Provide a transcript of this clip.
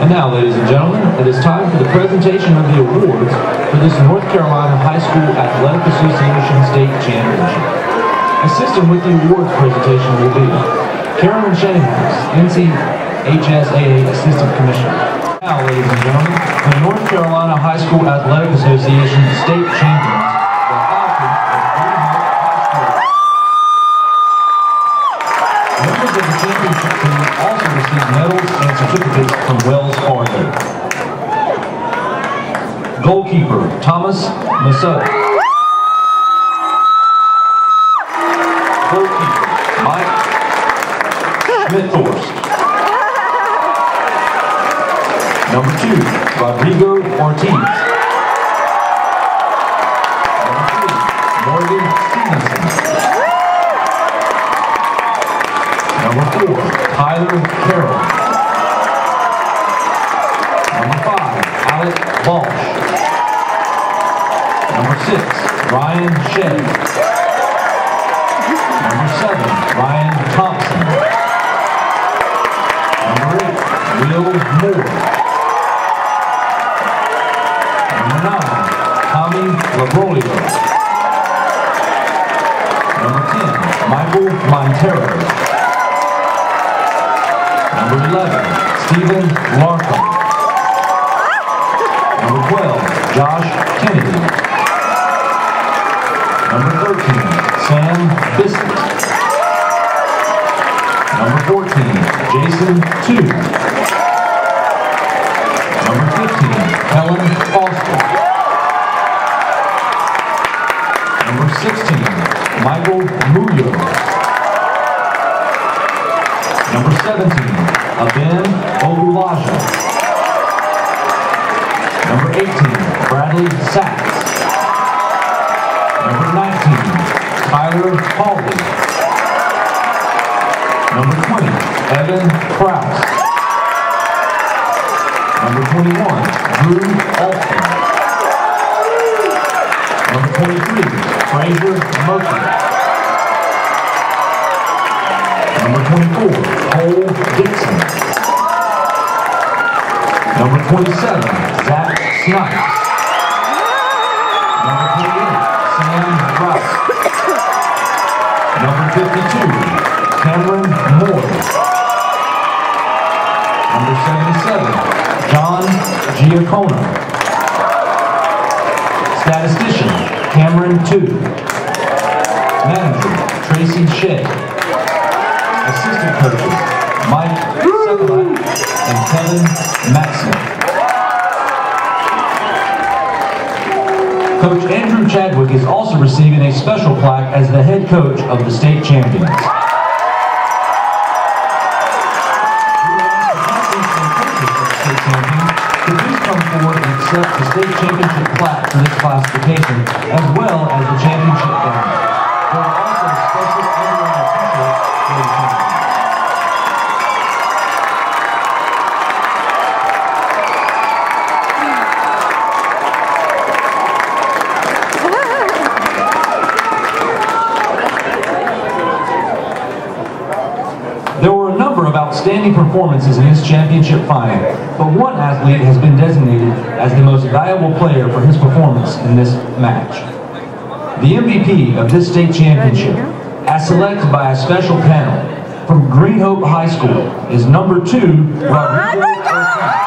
And now, ladies and gentlemen, it is time for the presentation of the awards for this North Carolina High School Athletic Association State Championship. Assisting with the awards presentation will be Carolyn Shayhouse, NCHSAA Assistant Commissioner. Now, ladies and gentlemen, the North Carolina High School Athletic Association State Champions. Members of the championship team also received medals and certificates from Wells Fargo. Goalkeeper, Thomas Massoud. Goalkeeper, Mike Schmidthorst. Number 2, Rodrigo Ortiz. Number 3, Morgan Stevenson. Number 4, Tyler Carroll. Number 5, Alec Walsh. Number 6, Ryan Shea. Number 7, Ryan Thompson. Number 8, Will Moore. Number 9, Tommy Labrolio. Number 10, Michael Montero. Number 11, Stephen Larkin. Number 12, Josh Kennedy. Number 13, Sam Biscuit. Number 14, Jason Tu. Number 15, Helen Foster. Number 16, Michael Muyo. Number 17, Aben Ogulaja. Number 18, Bradley Sachs. Number 19, Tyler Hawley. Number 20, Evan Krause. Number 21, Drew Alston. Number 23, Fraser Murphy. Number 24, Cole Dixon. Number 27, Zach Snipes. Number 28, Sam Ross. Number 52, Cameron Moore. Number 77, John Giacono. Statistician, Cameron Tu. Manager, Tracy Shea. Assistant coaches, Mike Sekulak and Kevin Maxson. Coach Andrew Chadwick is also receiving a special plaque as the head coach of the state champions. Please come forward and accept the state championship plaque for this classification, as well as the championship banner. There are also special underline t-shirts for the champions. There were a number of outstanding performances in this championship final, but one athlete has been designated as the most valuable player for his performance in this match. The MVP of this state championship, as selected by a special panel from Green Hope High School, is number 2, Rodrigo Ortiz.